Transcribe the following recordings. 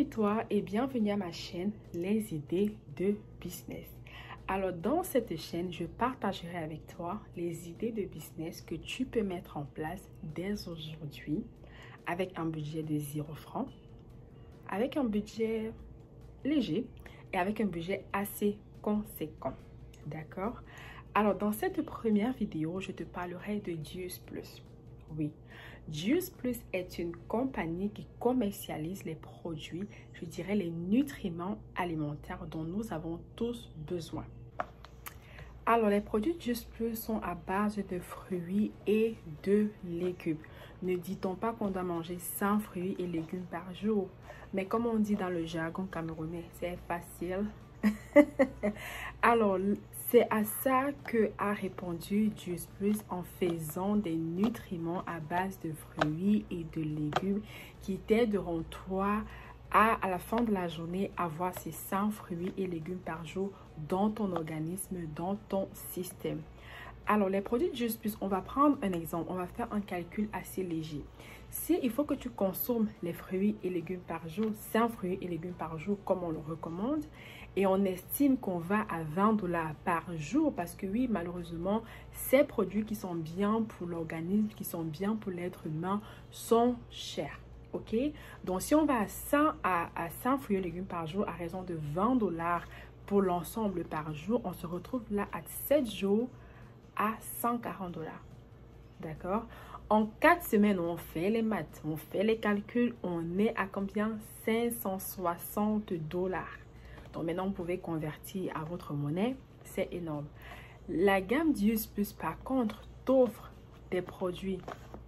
Salut toi et bienvenue à ma chaîne Les idées de business. Alors dans cette chaîne, je partagerai avec toi les idées de business que tu peux mettre en place dès aujourd'hui avec un budget de 0 francs, avec un budget léger et avec un budget assez conséquent. D'accord? Alors dans cette première vidéo, je te parlerai de Juice Plus. Oui, Juice Plus est une compagnie qui commercialise les produits, je dirais les nutriments alimentaires dont nous avons tous besoin. Alors, les produits Juice Plus sont à base de fruits et de légumes. Ne dit-on pas qu'on doit manger 100 fruits et légumes par jour? Mais comme on dit dans le jargon camerounais, c'est facile. Alors, c'est à ça que a répondu Juice Plus en faisant des nutriments à base de fruits et de légumes qui t'aideront toi à la fin de la journée avoir ces 100 fruits et légumes par jour dans ton organisme, dans ton système. Alors, les produits Juice Plus, on va prendre un exemple, on va faire un calcul assez léger. Si il faut que tu consommes les fruits et légumes par jour, 100 fruits et légumes par jour comme on le recommande, et on estime qu'on va à 20 $ par jour parce que oui, malheureusement, ces produits qui sont bien pour l'organisme, qui sont bien pour l'être humain, sont chers. Ok? Donc, si on va à 100 fruits et légumes par jour à raison de 20 $ pour l'ensemble par jour, on se retrouve là à 7 jours à 140 $. D'accord? En 4 semaines, on fait les maths, on fait les calculs, on est à combien? 560 $. Donc maintenant, vous pouvez convertir à votre monnaie, c'est énorme. La gamme Juice Plus, par contre, t'offre des produits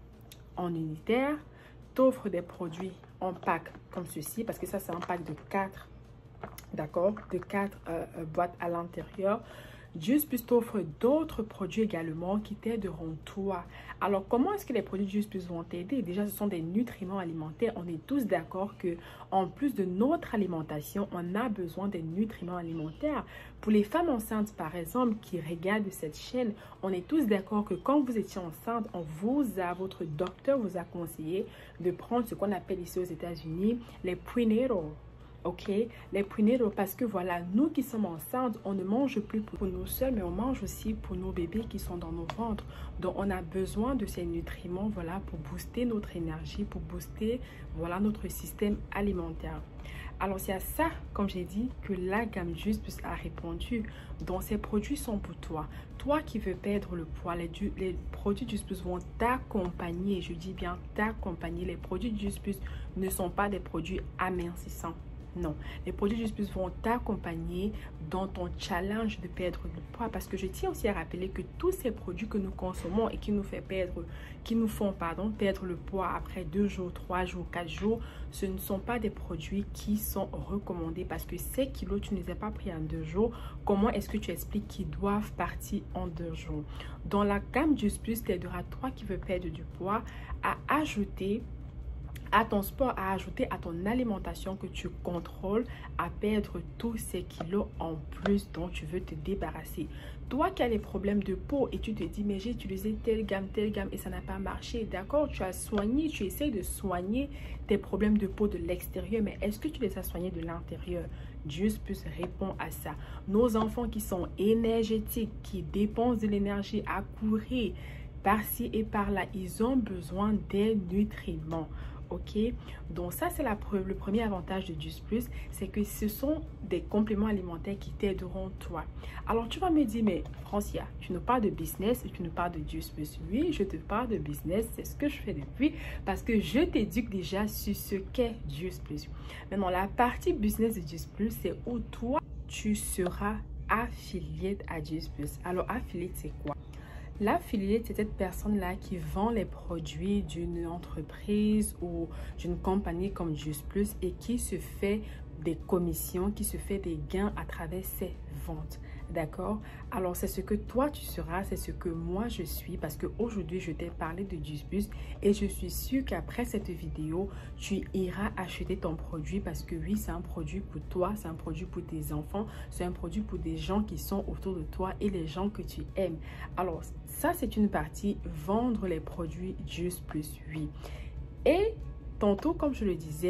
en unitaire, t'offre des produits en pack comme ceci, parce que ça, c'est un pack de 4, d'accord? De 4 boîtes à l'intérieur. Juice Plus t'offre d'autres produits également qui t'aideront toi. Alors, comment est-ce que les produits Juice Plus vont t'aider? Déjà, ce sont des nutriments alimentaires. On est tous d'accord que en plus de notre alimentation, on a besoin des nutriments alimentaires. Pour les femmes enceintes, par exemple, qui regardent cette chaîne, on est tous d'accord que quand vous étiez enceinte, votre docteur vous a conseillé de prendre ce qu'on appelle ici aux États-Unis les prénatals. Ok, les prénatals, parce que voilà, nous qui sommes enceintes, on ne mange plus pour nous seuls, mais on mange aussi pour nos bébés qui sont dans nos ventres. Donc, on a besoin de ces nutriments, voilà, pour booster notre énergie, pour booster, voilà, notre système alimentaire. Alors, c'est à ça, comme j'ai dit, que la gamme Juice Plus a répondu. Donc, ces produits sont pour toi. Toi qui veux perdre le poids, les produits Juice Plus vont t'accompagner. Je dis bien t'accompagner. Les produits Juice Plus ne sont pas des produits amincissants. Non, les produits Juice Plus vont t'accompagner dans ton challenge de perdre le poids, parce que je tiens aussi à rappeler que tous ces produits que nous consommons et qui nous font perdre le poids après 2 jours, 3 jours, 4 jours, ce ne sont pas des produits qui sont recommandés, parce que ces kilos, tu ne les as pas pris en 2 jours. Comment est-ce que tu expliques qu'ils doivent partir en 2 jours? Dans la gamme Juice Plus, t'aidera toi qui veux perdre du poids à ajouter à ton sport, à ajouter à ton alimentation que tu contrôles, à perdre tous ces kilos en plus dont tu veux te débarrasser. Toi qui as les problèmes de peau et tu te dis, mais j'ai utilisé telle gamme et ça n'a pas marché. D'accord, tu as soigné, tu essaies de soigner tes problèmes de peau de l'extérieur, mais est-ce que tu les as soignés de l'intérieur? Juice Plus répond à ça. Nos enfants qui sont énergétiques, qui dépensent de l'énergie à courir par-ci et par-là, ils ont besoin des nutriments. Ok, donc ça c'est le premier avantage de Juice Plus, c'est que ce sont des compléments alimentaires qui t'aideront toi. Alors tu vas me dire, mais Francia, tu nous parles de business et tu nous parles de Juice Plus. Oui, je te parle de business, c'est ce que je fais depuis, parce que je t'éduque déjà sur ce qu'est Juice Plus. Maintenant, la partie business de Juice Plus, c'est où toi tu seras affiliate à Juice Plus. Alors affiliate, c'est quoi? L'affiliate, c'est cette personne-là qui vend les produits d'une entreprise ou d'une compagnie comme Juice Plus et qui se fait des commissions, qui se fait des gains à travers ses ventes. D'accord? Alors, c'est ce que toi, tu seras, c'est ce que moi, je suis, parce qu'aujourd'hui, je t'ai parlé de Juice Plus et je suis sûre qu'après cette vidéo, tu iras acheter ton produit parce que oui, c'est un produit pour toi, c'est un produit pour tes enfants, c'est un produit pour des gens qui sont autour de toi et les gens que tu aimes. Alors, ça, c'est une partie, vendre les produits Juice Plus, oui. Et tantôt, comme je le disais,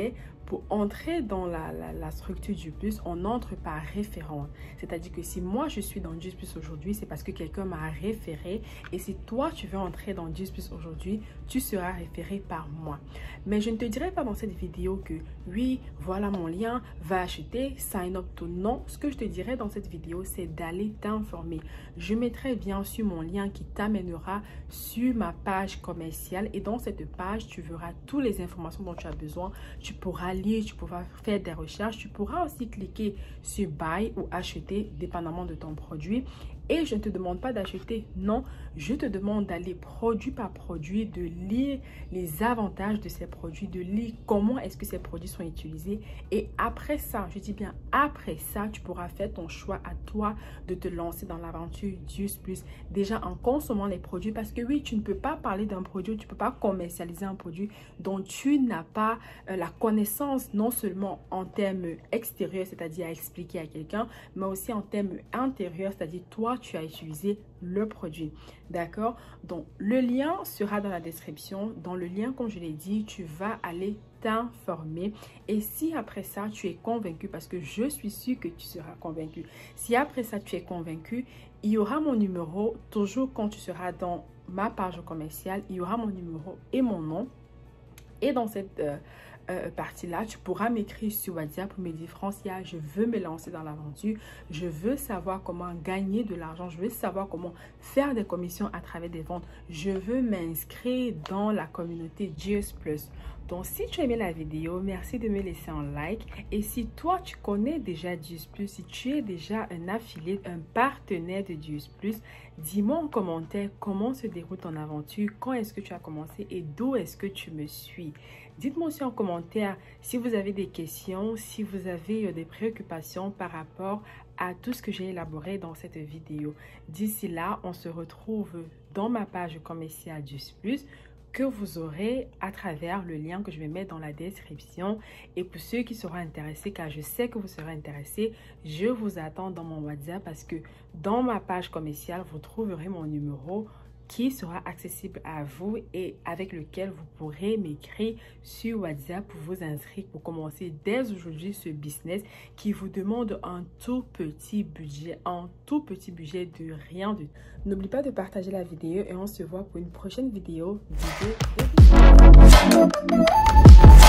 Pour entrer dans la structure Juice Plus, on entre par référence. C'est-à-dire que si moi je suis dans Juice Plus aujourd'hui, c'est parce que quelqu'un m'a référé. Et si toi tu veux entrer dans Juice Plus aujourd'hui, tu seras référé par moi. Mais je ne te dirai pas dans cette vidéo que oui, voilà mon lien, va acheter, sign up to. Non, ce que je te dirai dans cette vidéo, c'est d'aller t'informer. Je mettrai bien sûr mon lien qui t'amènera sur ma page commerciale. Et dans cette page, tu verras toutes les informations dont tu as besoin. Tu pourras lire, tu pourras faire des recherches, tu pourras aussi cliquer sur buy ou acheter dépendamment de ton produit. Et je ne te demande pas d'acheter, non, je te demande d'aller produit par produit, de lire les avantages de ces produits, de lire comment est-ce que ces produits sont utilisés. Et après ça, je dis bien après ça, tu pourras faire ton choix à toi de te lancer dans l'aventure Juice Plus. Déjà en consommant les produits, parce que oui, tu ne peux pas parler d'un produit, tu ne peux pas commercialiser un produit dont tu n'as pas la connaissance, non seulement en termes extérieurs, c'est-à-dire à expliquer à quelqu'un, mais aussi en termes intérieurs, c'est-à-dire toi, tu as utilisé le produit. D'accord? Donc, le lien sera dans la description. Dans le lien, comme je l'ai dit, tu vas aller t'informer. Et si après ça, tu es convaincu, parce que je suis sûre que tu seras convaincu. Si après ça, tu es convaincu, il y aura mon numéro. Toujours quand tu seras dans ma page commerciale, il y aura mon numéro et mon nom. Et dans cette partie-là, tu pourras m'écrire sur WhatsApp pour me dire, Francia, je veux me lancer dans l'aventure, je veux savoir comment gagner de l'argent, je veux savoir comment faire des commissions à travers des ventes, je veux m'inscrire dans la communauté Juice Plus. Donc, si tu as aimé la vidéo, merci de me laisser un like. Et si toi, tu connais déjà Juice Plus, si tu es déjà un affilié, un partenaire de Juice Plus, dis-moi en commentaire comment se déroule ton aventure, quand est-ce que tu as commencé et d'où est-ce que tu me suis. Dites-moi aussi en commentaire si vous avez des questions, si vous avez des préoccupations par rapport à tout ce que j'ai élaboré dans cette vidéo. D'ici là, on se retrouve dans ma page commerciale Juice Plus, que vous aurez à travers le lien que je vais mettre dans la description. Et pour ceux qui seront intéressés, car je sais que vous serez intéressés, je vous attends dans mon WhatsApp parce que dans ma page commerciale, vous trouverez mon numéro qui sera accessible à vous et avec lequel vous pourrez m'écrire sur WhatsApp pour vous inscrire, pour commencer dès aujourd'hui ce business qui vous demande un tout petit budget de rien de tout. N'oublie pas de partager la vidéo et on se voit pour une prochaine vidéo.